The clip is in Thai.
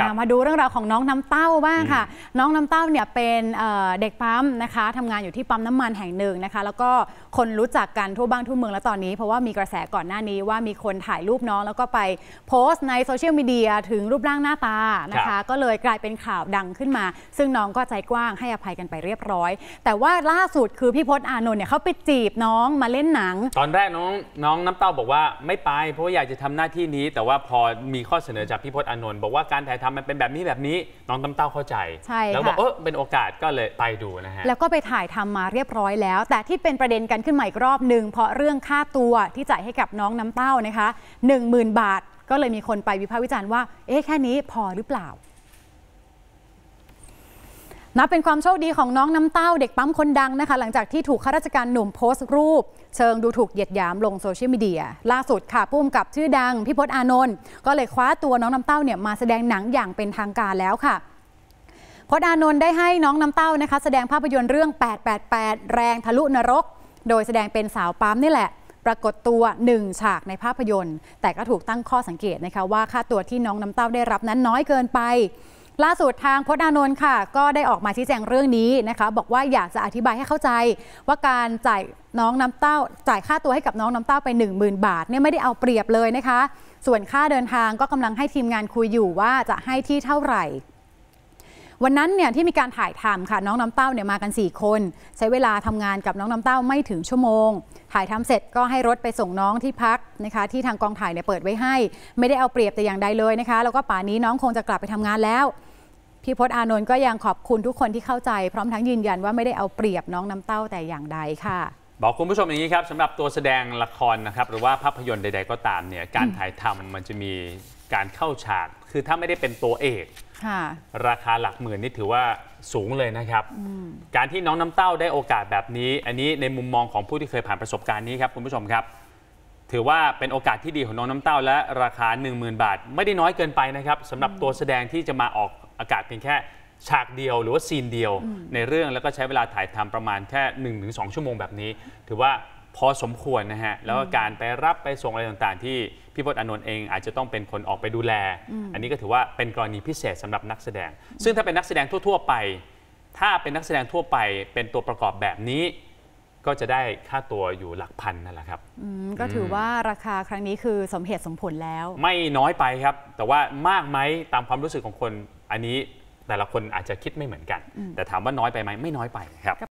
มาดูเรื่องราวของน้องน้ำเต้าบ้างค่ะน้องน้ำเต้าเนี่ยเป็นเด็กปั๊มนะคะทำงานอยู่ที่ปั๊มน้ำมันแห่งหนึ่งนะคะแล้วก็คนรู้จักกันทั่วบ้านทั่วเมืองแล้วตอนนี้เพราะว่ามีกระแสก่อนหน้านี้ว่ามีคนถ่ายรูปน้องแล้วก็ไปโพสต์ในโซเชียลมีเดียถึงรูปร่างหน้าตานะคะก็เลยกลายเป็นข่าวดังขึ้นมาซึ่งน้องก็ใจกว้างให้อภัยกันไปเรียบร้อยแต่ว่าล่าสุดคือพี่พจน์อานนท์เนี่ยเขาไปจีบน้องมาเล่นหนังตอนแรกน้องน้ำเต้าบอกว่าไม่ไปเพราะว่าอยากจะทำหน้าที่นี้แต่ว่าพอมีข้อเสนอจากพี่พจน์อานนท์บอกว่าการถ่ายทำมันเป็นแบบนี้น้องน้ำเต้าเข้าใจแล้วบอกเป็นโอกาสก็เลยไปดูนะฮะแล้วก็ไปถ่ายทำมาเรียบร้อยแล้วแต่ที่เป็นประเด็นกันขึ้นมาอีกรอบหนึ่งเพราะเรื่องค่าตัวที่จ่ายให้กับน้องน้ำเต้านะคะ 10,000 บาทก็เลยมีคนไปวิพากษ์วิจารณ์ว่าแค่นี้พอหรือเปล่านับเป็นความโชคดีของน้องน้ำเต้าเด็กปั๊มคนดังนะคะหลังจากที่ถูกข้าราชการหนุ่มโพสต์รูปเชิงดูถูกเหยียดหยามลงโซเชียลมีเดียล่าสุดค่ะผู้กำกับชื่อดังพี่พจน์อานนท์ก็เลยคว้าตัวน้องน้ำเต้าเนี่ยมาแสดงหนังอย่างเป็นทางการแล้วค่ะพจน์อานนท์ได้ให้น้องน้ำเต้านะคะแสดงภาพยนตร์เรื่อง888แรงทะลุนรกโดยแสดงเป็นสาวปั๊มนี่แหละปรากฏตัว1ฉากในภาพยนตร์แต่ก็ถูกตั้งข้อสังเกตนะคะว่าค่าตัวที่น้องน้ำเต้าได้รับนั้นน้อยเกินไปล่าสุดทางพจน์อานนท์ค่ะก็ได้ออกมาชี้แจงเรื่องนี้นะคะบอกว่าอยากจะอธิบายให้เข้าใจว่าการจ่ายน้องน้ำเต้าจ่ายค่าตัวให้กับน้องน้ำเต้าไป 10,000 บาทเนี่ยไม่ได้เอาเปรียบเลยนะคะส่วนค่าเดินทางก็กำลังให้ทีมงานคุยอยู่ว่าจะให้ที่เท่าไหร่วันนั้นเนี่ยที่มีการถ่ายทำค่ะน้องน้ำเต้าเนี่ยมากัน4คนใช้เวลาทำงานกับน้องน้ำเต้าไม่ถึงชั่วโมงถ่ายทำเสร็จก็ให้รถไปส่งน้องที่พักนะคะที่ทางกองถ่ายเนี่ยเปิดไว้ให้ไม่ได้เอาเปรียบแต่อย่างใดเลยนะคะแล้วก็ป่านนี้น้องคงจะกลับไปทำงานแล้วพี่พจน์อานนท์ก็ยังขอบคุณทุกคนที่เข้าใจพร้อมทั้งยืนยันว่าไม่ได้เอาเปรียบน้องน้ำเต้าแต่อย่างใดค่ะบอกคุณผู้ชมอย่างนี้ครับสำหรับตัวแสดงละครนะครับหรือว่าภาพยนตร์ใดๆก็ตามเนี่ยการถ่ายทำมันจะมีการเข้าฉากคือถ้าไม่ได้เป็นตัวเอกราคาหลักหมื่นนี่ถือว่าสูงเลยนะครับการที่น้องน้ำเต้าได้โอกาสแบบนี้อันนี้ในมุมมองของผู้ที่เคยผ่านประสบการณ์นี้ครับคุณผู้ชมครับถือว่าเป็นโอกาสที่ดีของน้องน้ำเต้าและราคา 10,000 บาทไม่ได้น้อยเกินไปนะครับสำหรับตัวแสดงที่จะมาออกอากาศเพียงแค่ฉากเดียวหรือว่าซีนเดียวในเรื่องแล้วก็ใช้เวลาถ่ายทำประมาณแค่ 1-2 ชั่วโมงแบบนี้ถือว่าพอสมควรนะฮะแล้วก็การไปรับไปส่งอะไรต่างๆที่พี่พจน์อานนท์เองอาจจะต้องเป็นคนออกไปดูแลอันนี้ก็ถือว่าเป็นกรณีพิเศษสำหรับนักแสดงซึ่งถ้าเป็นนักแสดงทั่วๆไปถ้าเป็นนักแสดงทั่วไปเป็นตัวประกอบแบบนี้ก็จะได้ค่าตัวอยู่หลักพันนั่นแหละครับก็ถือว่าราคาครั้งนี้คือสมเหตุสมผลแล้วไม่น้อยไปครับแต่ว่ามากไหมตามความรู้สึกของคนอันนี้แต่ละคนอาจจะคิดไม่เหมือนกันแต่ถามว่าน้อยไปไหมไม่น้อยไปครับ